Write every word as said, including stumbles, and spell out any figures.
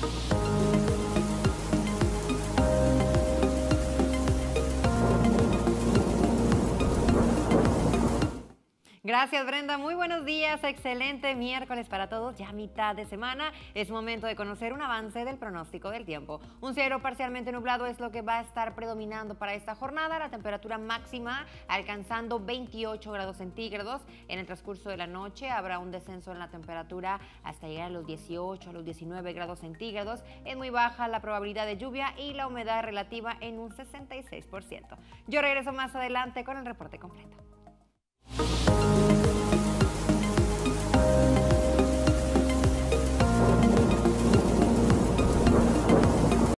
Gracias, Brenda. Muy buenos días. Excelente miércoles para todos. Ya mitad de semana. Es momento de conocer un avance del pronóstico del tiempo. Un cielo parcialmente nublado es lo que va a estar predominando para esta jornada. La temperatura máxima alcanzando veintiocho grados centígrados. En el transcurso de la noche habrá un descenso en la temperatura hasta llegar a los dieciocho, a los diecinueve grados centígrados. Es muy baja la probabilidad de lluvia y la humedad relativa en un sesenta y seis por ciento. Yo regreso más adelante con el reporte completo.